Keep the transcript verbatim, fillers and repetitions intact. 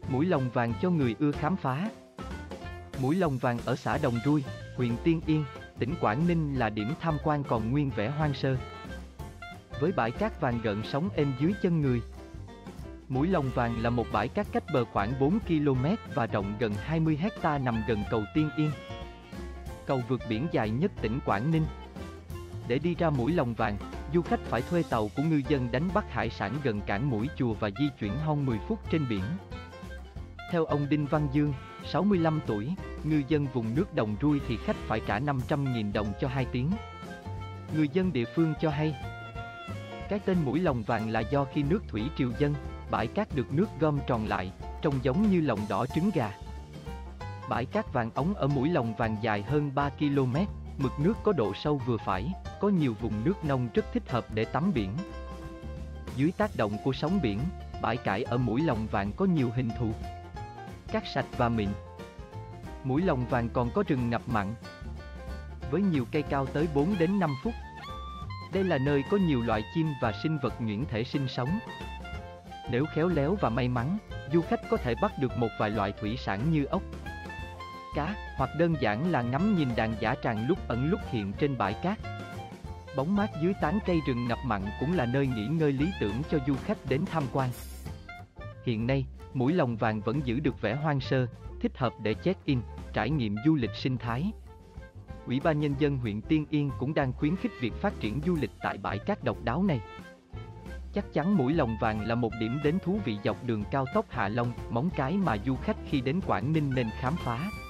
Mũi Lồng Vàng cho người ưa khám phá. Mũi Lồng Vàng ở xã Đồng Rui, huyện Tiên Yên, tỉnh Quảng Ninh là điểm tham quan còn nguyên vẻ hoang sơ. Với bãi cát vàng gợn sóng êm dưới chân người. Mũi Lồng Vàng là một bãi cát cách bờ khoảng bốn ki lô mét và rộng gần hai mươi héc ta nằm gần cầu Tiên Yên, cầu vượt biển dài nhất tỉnh Quảng Ninh. Để đi ra Mũi Lồng Vàng, du khách phải thuê tàu của ngư dân đánh bắt hải sản gần cảng Mũi Chùa và di chuyển hơn mười phút trên biển. Theo ông Đinh Văn Dương, sáu mươi lăm tuổi, ngư dân vùng nước Đồng Rui thì khách phải trả năm trăm nghìn đồng cho hai tiếng. Người dân địa phương cho hay, cái tên Mũi Lồng Vàng là do khi nước thủy triều dâng, bãi cát được nước gom tròn lại, trông giống như lồng đỏ trứng gà. Bãi cát vàng ống ở Mũi Lồng Vàng dài hơn ba ki lô mét, mực nước có độ sâu vừa phải, có nhiều vùng nước nông rất thích hợp để tắm biển. Dưới tác động của sóng biển, bãi cát ở Mũi Lồng Vàng có nhiều hình thù. Cát sạch và mịn. Mũi Lồng Vàng còn có rừng ngập mặn, với nhiều cây cao tới bốn đến năm phút. Đây là nơi có nhiều loại chim và sinh vật nhuyễn thể sinh sống. Nếu khéo léo và may mắn, du khách có thể bắt được một vài loại thủy sản như ốc, cá, hoặc đơn giản là ngắm nhìn đàn dã tràng lúc ẩn lúc hiện trên bãi cát. Bóng mát dưới tán cây rừng ngập mặn cũng là nơi nghỉ ngơi lý tưởng cho du khách đến tham quan. Hiện nay, Mũi Lồng Vàng vẫn giữ được vẻ hoang sơ, thích hợp để check-in, trải nghiệm du lịch sinh thái. Ủy ban Nhân dân huyện Tiên Yên cũng đang khuyến khích việc phát triển du lịch tại bãi cát độc đáo này. Chắc chắn Mũi Lồng Vàng là một điểm đến thú vị dọc đường cao tốc Hạ Long, Móng Cái mà du khách khi đến Quảng Ninh nên khám phá.